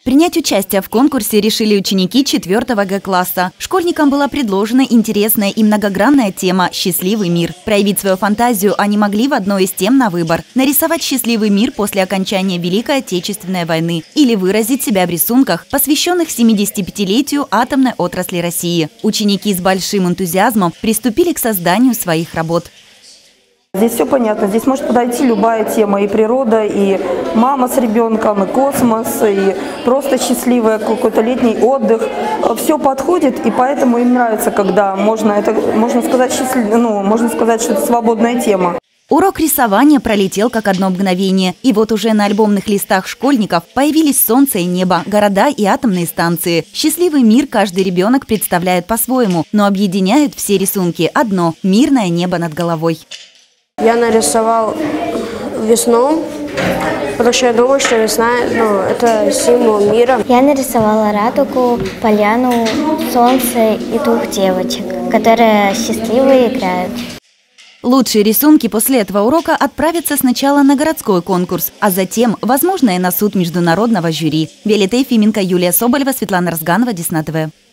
Принять участие в конкурсе решили ученики 4 Г-класса. Школьникам была предложена интересная и многогранная тема «Счастливый мир». Проявить свою фантазию они могли в одной из тем на выбор. Нарисовать счастливый мир после окончания Великой Отечественной войны или выразить себя в рисунках, посвященных 75-летию атомной отрасли России. Ученики с большим энтузиазмом приступили к созданию своих работ. Здесь все понятно, здесь может подойти любая тема, и природа, и мама с ребенком, и космос, и просто счастливый какой-то летний отдых. Все подходит, и поэтому им нравится, когда можно сказать, что это свободная тема. Урок рисования пролетел как одно мгновение. И вот уже на альбомных листах школьников появились солнце и небо, города и атомные станции. Счастливый мир каждый ребенок представляет по-своему, но объединяет все рисунки одно – мирное небо над головой. Я нарисовал весну, потому что я думаю, что весна это символ мира. Я нарисовала радугу, поляну, солнце и двух девочек, которые счастливые играют. Лучшие рисунки после этого урока отправятся сначала на городской конкурс, а затем, возможно, и на суд международного жюри. Виолетта Ефименко, Юлия Соболева, Светлана Разганова, Десна ТВ.